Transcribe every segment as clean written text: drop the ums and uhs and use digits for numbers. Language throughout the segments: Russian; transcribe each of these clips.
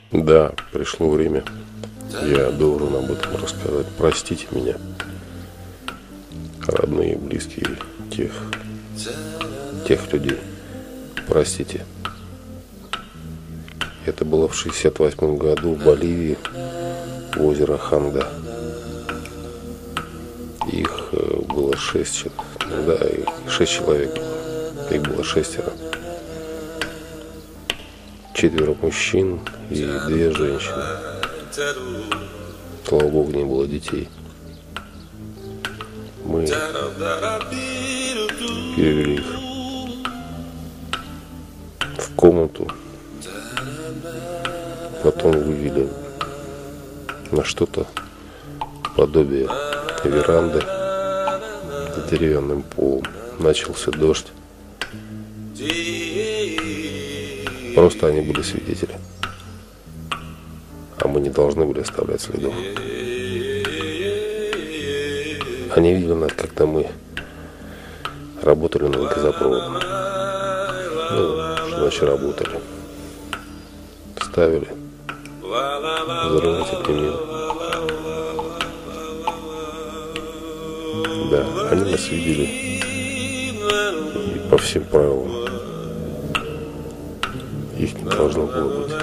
Да, пришло время. Я должен об этом рассказать. Простите меня, родные, близкие, тех людей. Простите. Это было в 68 году в Боливии, у озера Ханда. Их было 6 человек. Их было 6. 4 мужчин и 2 женщины. Слава Богу, не было детей. Мы перевели их в комнату, потом вывели на что-то подобие веранды с деревянным полом. Начался дождь. Просто они были свидетели, а мы не должны были оставлять следов. Они видели нас, когда мы работали над газопроводом. Что значит работали? Ставили взрыватель мин. Да, они нас видели и по всем правилам. Их не должно было быть.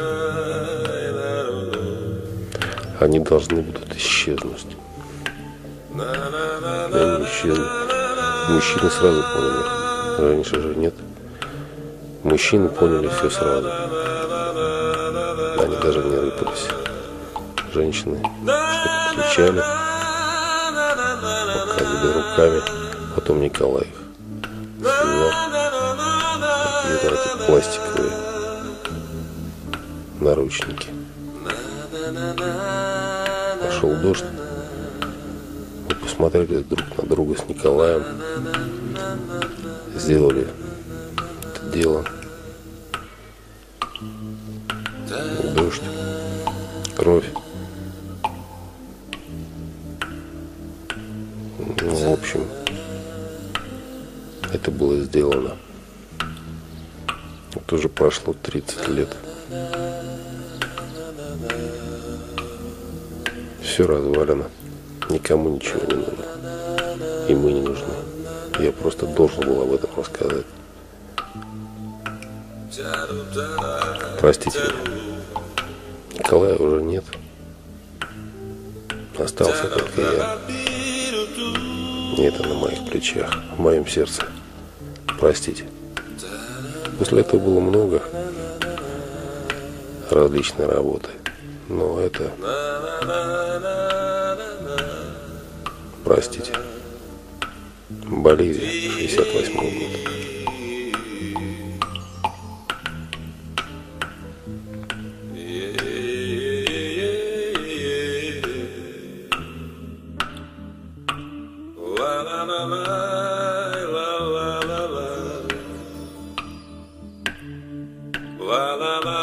Они должны будут исчезнуть. И они исчезли. Мужчины сразу поняли. Раньше же нет. Мужчины поняли все сразу. Они даже не рыпались. Женщины что-то кричали, показывали руками. Потом Николай их связал. Какие-то эти пластиковые наручники. Пошел дождь. Мы посмотрели друг на друга с Николаем. Сделали это дело. Дождь, кровь. В общем, это было сделано. Вот уже прошло 30 лет. Все развалено. Никому ничего не нужно. И мы не нужны. Я просто должен был об этом рассказать. Простите меня. Николая уже нет. Остался только я. И это на моих плечах, в моем сердце. Простите. После этого было много различной работы. Но это... Простите. Боливия, 68 год. La la la